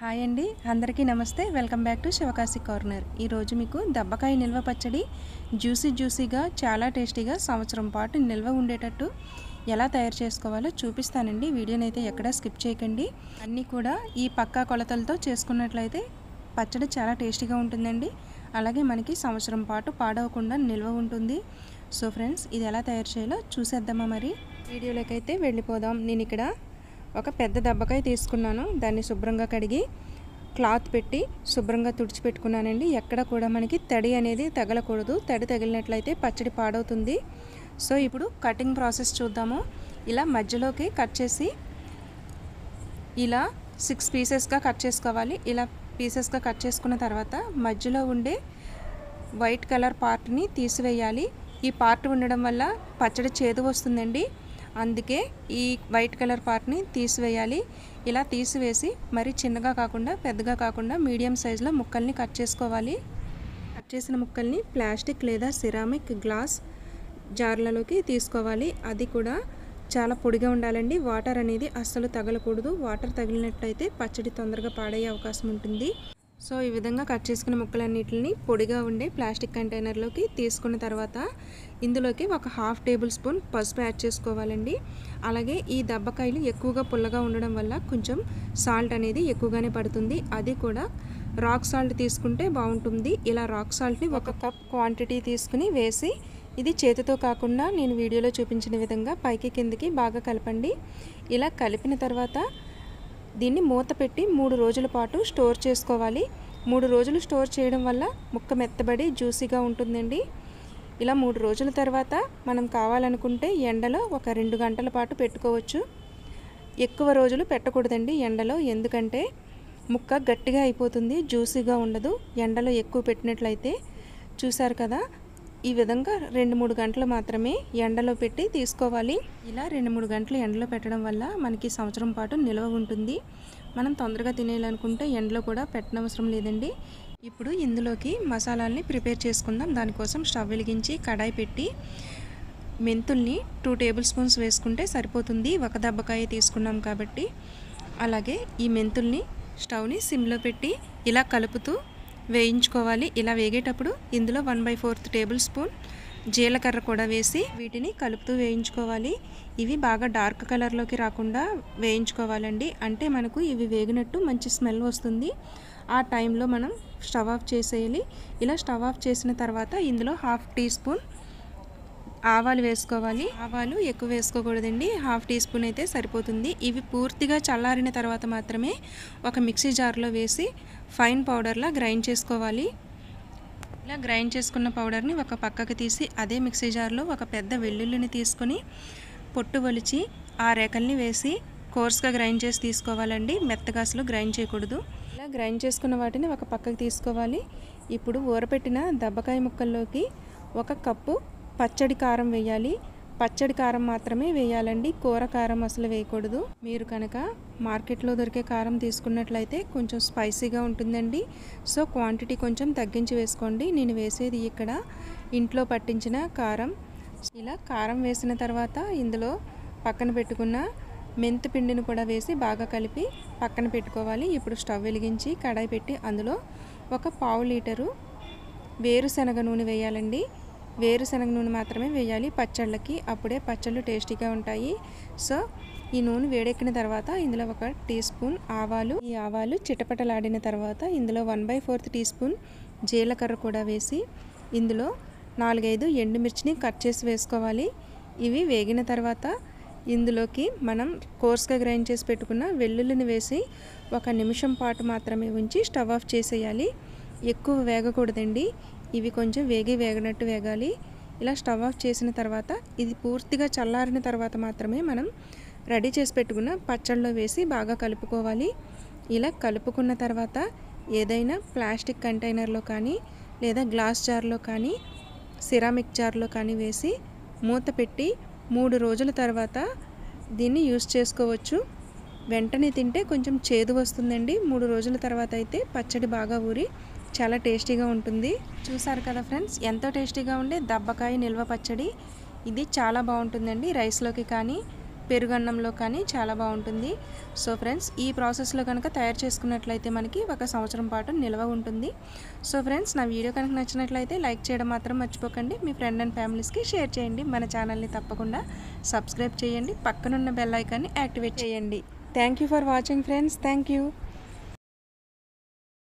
Hi అండి, అందరికీ నమస్తే. Welcome back to Sivakasi corner. ఈరోజు మీకు దబ్బకాయ నిల్వ పచ్చడి జ్యూసీగా చాలా టేస్టీగా సంవత్సరం పాటు నిల్వ ఉండేటట్టు ఎలా తయారు చేసుకోవాలో చూపిస్తానండి. వీడియోని అయితే ఎక్కడా స్కిప్ చేయకండి. అన్నీ కూడా ఈ పక్కా కొలతలతో చేసుకున్నట్లయితే పచ్చడి చాలా టేస్టీగా ఉంటుందండి. అలాగే మనకి సంవత్సరం పాటు పాడవకుండా నిల్వ ఉంటుంది. సో ఫ్రెండ్స్, ఇది ఎలా తయారు చేయాలో చూసేద్దామా? మరి వీడియోలోకి అయితే వెళ్ళిపోదాం. నేను ఇక్కడ ఒక పెద్ద దబ్బకాయ తీసుకున్నాను. దాన్ని శుభ్రంగా కడిగి క్లాత్ పెట్టి శుభ్రంగా తుడిచిపెట్టుకున్నానండి. ఎక్కడ కూడా మనకి తడి అనేది తగలకూడదు. తడి తగిలినట్లయితే పచ్చడి పాడవుతుంది. సో ఇప్పుడు కటింగ్ ప్రాసెస్ చూద్దాము. ఇలా మధ్యలోకి కట్ చేసి ఇలా 6 పీసెస్గా కట్ చేసుకోవాలి. ఇలా పీసెస్గా కట్ చేసుకున్న తర్వాత మధ్యలో ఉండే వైట్ కలర్ పార్ట్ని తీసివేయాలి. ఈ పార్ట్ ఉండడం వల్ల పచ్చడి చేదు వస్తుందండి. అందుకే ఈ వైట్ కలర్ పార్ట్ని తీసివేయాలి. ఇలా తీసివేసి మరి చిన్నగా కాకుండా పెద్దగా కాకుండా మీడియం సైజులో ముక్కల్ని కట్ చేసుకోవాలి. కట్ చేసిన ముక్కల్ని ప్లాస్టిక్ లేదా సిరామిక్ గ్లాస్ జార్లలోకి తీసుకోవాలి. అది కూడా చాలా పొడిగా ఉండాలండి. వాటర్ అనేది అస్సలు తగలకూడదు. వాటర్ తగిలినట్లయితే పచ్చడి తొందరగా పాడయ్యే అవకాశం ఉంటుంది. సో ఈ విధంగా కట్ చేసుకున్న ముక్కలన్నిటిని పొడిగా ఉండే ప్లాస్టిక్ కంటైనర్లోకి తీసుకున్న తర్వాత ఇందులోకి ఒక 1/2 టేబుల్ స్పూన్ పసుపు యాడ్ చేసుకోవాలండి. అలాగే ఈ దబ్బకాయలు ఎక్కువగా పుల్లగా ఉండడం వల్ల కొంచెం సాల్ట్ అనేది ఎక్కువగానే పడుతుంది. అది కూడా రాక్ సాల్ట్ తీసుకుంటే బాగుంటుంది. ఇలా రాక్ సాల్ట్ని 1 కప్ క్వాంటిటీ తీసుకుని వేసి ఇది చేతితో కాకుండా నేను వీడియోలో చూపించిన విధంగా పైకి కిందకి బాగా కలపండి. ఇలా కలిపిన తర్వాత దీన్ని మూత పెట్టి 3 రోజుల పాటు స్టోర్ చేసుకోవాలి. 3 రోజులు స్టోర్ చేయడం వల్ల ముక్క మెత్తబడి జ్యూసీగా ఉంటుందండి. ఇలా 3 రోజుల తర్వాత మనం కావాలనుకుంటే ఎండలో ఒక 2 గంటల పాటు పెట్టుకోవచ్చు. ఎక్కువ రోజులు పెట్టకూడదండి ఎండలో, ఎందుకంటే ముక్క గట్టిగా అయిపోతుంది, జ్యూసీగా ఉండదు ఎండలో ఎక్కువ పెట్టినట్లయితే. చూసారు కదా, ఈ విధంగా 2-3 గంటలు మాత్రమే ఎండలో పెట్టి తీసుకోవాలి. ఇలా 2-3 గంటలు ఎండలో పెట్టడం వల్ల మనకి సంవత్సరం పాటు నిల్వ ఉంటుంది. మనం తొందరగా తినేయాలనుకుంటే ఎండలో కూడా పెట్టనవసరం లేదండి. ఇప్పుడు ఇందులోకి మసాలాల్ని ప్రిపేర్ చేసుకుందాం. దానికోసం స్టవ్ వెలిగించి కడాయి పెట్టి మెంతుల్ని 2 టేబుల్ స్పూన్స్ వేసుకుంటే సరిపోతుంది. ఒక దబ్బకాయ తీసుకున్నాం కాబట్టి. అలాగే ఈ మెంతుల్ని స్టవ్ని సిమ్లో పెట్టి ఇలా కలుపుతూ వేయించుకోవాలి. ఇలా వేగేటప్పుడు ఇందులో 1/4 టేబుల్ స్పూన్ జీలకర్ర కూడా వేసి వీటిని కలుపుతూ వేయించుకోవాలి. ఇవి బాగా డార్క్ కలర్లోకి రాకుండా వేయించుకోవాలండి. అంటే మనకు ఇవి వేగినట్టు మంచి స్మెల్ వస్తుంది. ఆ టైంలో మనం స్టవ్ ఆఫ్ చేసేయాలి. ఇలా స్టవ్ ఆఫ్ చేసిన తర్వాత ఇందులో 1/2 టీ స్పూన్ ఆవాలు వేసుకోవాలి. ఆవాలు ఎక్కువ వేసుకోకూడదండి, 1/2 టీ స్పూన్ అయితే సరిపోతుంది. ఇవి పూర్తిగా చల్లారిన తర్వాత మాత్రమే ఒక మిక్సీ జార్లో వేసి ఫైన్ పౌడర్లా గ్రైండ్ చేసుకోవాలి. ఇలా గ్రైండ్ చేసుకున్న పౌడర్ని ఒక పక్కకి తీసి అదే మిక్సీ జార్లో ఒక పెద్ద వెల్లుల్లిని తీసుకొని పొట్టు ఒలిచి ఆ రేకల్ని వేసి కోర్స్గా గ్రైండ్ చేసి తీసుకోవాలండి. మెత్తగా అసలు గ్రైండ్ చేయకూడదు. ఇలా గ్రైండ్ చేసుకున్న వాటిని ఒక పక్కకి తీసుకోవాలి. ఇప్పుడు ఊరపెట్టిన దబ్బకాయ ముక్కల్లోకి 1 కప్పు పచ్చడి కారం వేయాలి. పచ్చడి కారం మాత్రమే వేయాలండి, కూర కారం అసలు వేయకూడదు. మీరు కనుక మార్కెట్లో దొరికే కారం తీసుకున్నట్లయితే కొంచెం స్పైసీగా ఉంటుందండి. సో క్వాంటిటీ కొంచెం తగ్గించి వేసుకోండి. నేను వేసేది ఇక్కడ ఇంట్లో పట్టించిన కారం. ఇలా కారం వేసిన తర్వాత ఇందులో పక్కన పెట్టుకున్న మెంతు పిండిని కూడా వేసి బాగా కలిపి పక్కన పెట్టుకోవాలి. ఇప్పుడు స్టవ్ వెలిగించి కడాయి పెట్టి అందులో 1/4 లీటరు వేరుశనగ నూనె వేయాలండి. వేరుశనగ నూనె మాత్రమే వేయాలి పచ్చళ్ళకి, అప్పుడే పచ్చళ్ళు టేస్టీగా ఉంటాయి. సో ఈ నూనె వేడెక్కిన తర్వాత ఇందులో 1 టీ స్పూన్ ఆవాలు, ఈ ఆవాలు చిటపటలాడిన తర్వాత ఇందులో 1/4 టీ స్పూన్ జీలకర్ర కూడా వేసి ఇందులో 4-5 ఎండుమిర్చిని కట్ చేసి వేసుకోవాలి. ఇవి వేగిన తర్వాత ఇందులోకి మనం కోర్స్గా గ్రైండ్ చేసి పెట్టుకున్న వెల్లుల్లిని వేసి 1 నిమిషం పాటు మాత్రమే ఉంచి స్టవ్ ఆఫ్ చేసేయాలి. ఎక్కువ వేగకూడదండి, ఇవి కొంచెం వేగినట్టు వేగాలి. ఇలా స్టవ్ ఆఫ్ చేసిన తర్వాత ఇది పూర్తిగా చల్లారిన తర్వాత మాత్రమే మనం రెడీ చేసి పెట్టుకున్న పచ్చళ్ళలో వేసి బాగా కలుపుకోవాలి. ఇలా కలుపుకున్న తర్వాత ఏదైనా ప్లాస్టిక్ కంటైనర్లో కానీ లేదా గ్లాస్ జార్లో కానీ సిరామిక్ జార్లో కానీ వేసి మూత పెట్టి 3 రోజుల తర్వాత దీన్ని యూస్ చేసుకోవచ్చు. వెంటనే తింటే కొంచెం చేదు వస్తుందండి. 3 రోజుల తర్వాత అయితే పచ్చడి బాగా ఊరి చాలా టేస్టీగా ఉంటుంది. చూసారు కదా ఫ్రెండ్స్, ఎంతో టేస్టీగా ఉండే దబ్బకాయ నిల్వ పచ్చడి. ఇది చాలా బాగుంటుందండి. రైస్లోకి కానీ పెరుగన్నంలో కానీ చాలా బాగుంటుంది. సో ఫ్రెండ్స్, ఈ ప్రాసెస్లో కనుక తయారు చేసుకున్నట్లయితే మనకి 1 సంవత్సరం పాటు నిల్వ ఉంటుంది. సో ఫ్రెండ్స్, నా వీడియో కనుక నచ్చినట్లయితే లైక్ చేయడం మాత్రం మర్చిపోకండి. మీ ఫ్రెండ్ అండ్ ఫ్యామిలీస్కి షేర్ చేయండి. మన ఛానల్ని తప్పకుండా సబ్స్క్రైబ్ చేయండి. పక్కనున్న బెల్ ఐకాన్ని యాక్టివేట్ చేయండి. Thank you for watching friends. Thank you.